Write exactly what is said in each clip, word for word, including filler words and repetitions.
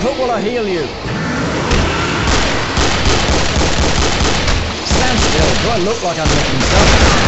put while I heal you. Stand still. Do I look like I'm making stuff?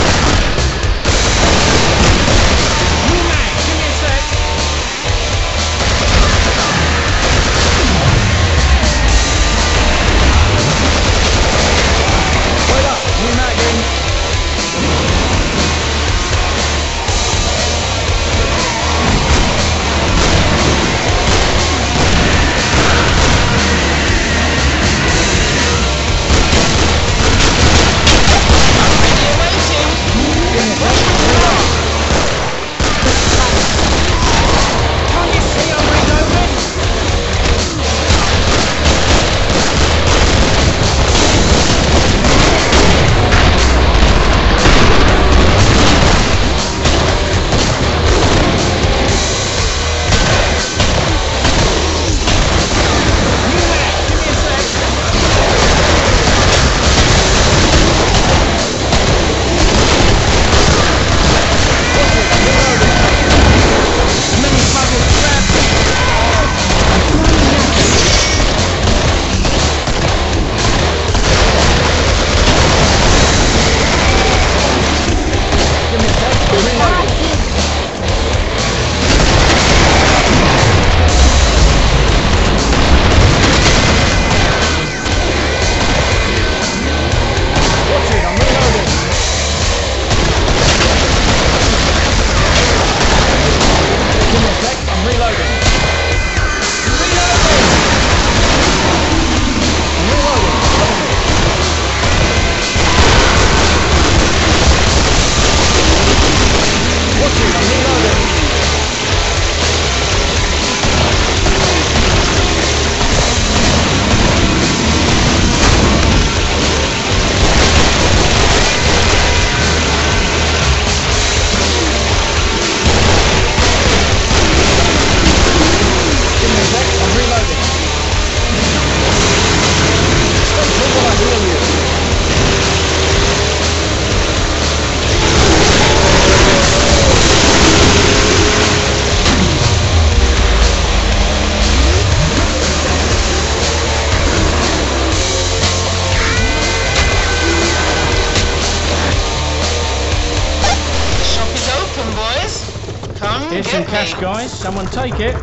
Here's some cash, guys. Someone take it.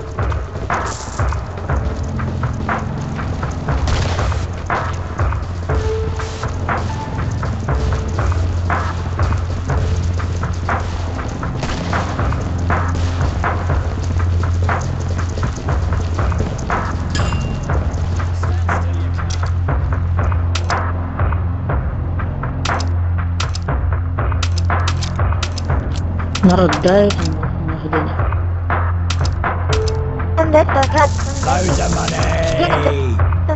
Народ, дай ожидание. Loads of money!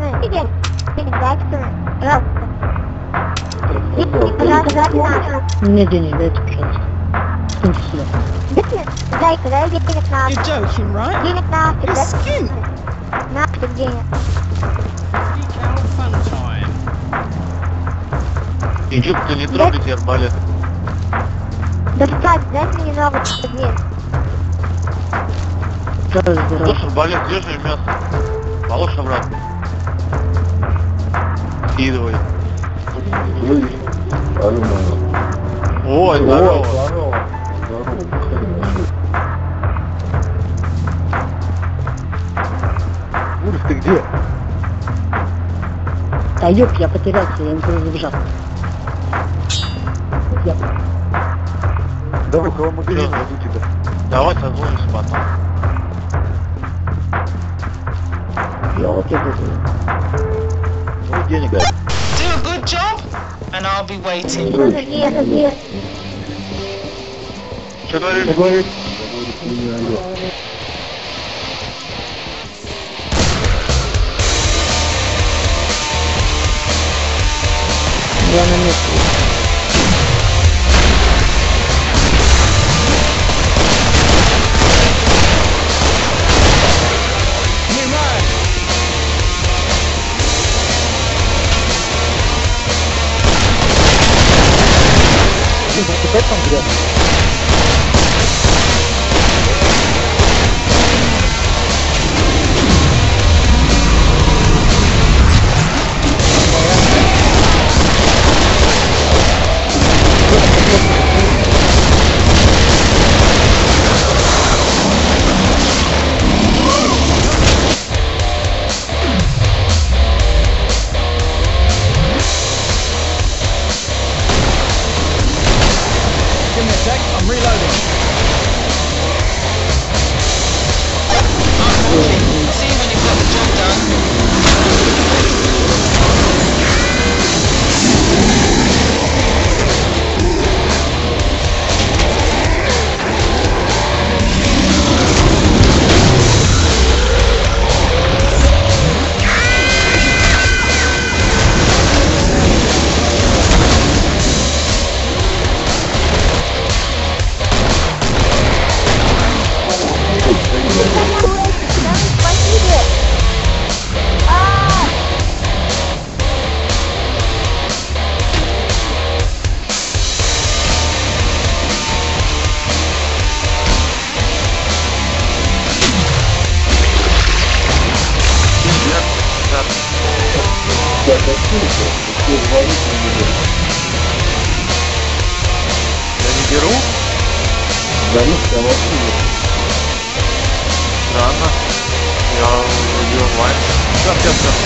Мне денег дайте, пожалуйста. Скиньте сюда. You're joking, right? You're skint. Fun time. Идите, не трогайте арбалет. Достать, дайте мне немного денег. Слушай, арбалет, держи мясо. Положь обратно. Скидывай. Ой, здорово. Урс, ты где? Да ёп, я потерялся, я никуда не забежал. Я... Давай, кого магазин найду тебя. Давай созвонимся потом. Я вот я буду. Ну, денег дай. Do a good job, and I'll be waiting. Что говоришь? Что говоришь? Я на месте. Опять там грязно? Я не беру? Странно. Я вроде онлайн. Сейчас, сейчас, сейчас.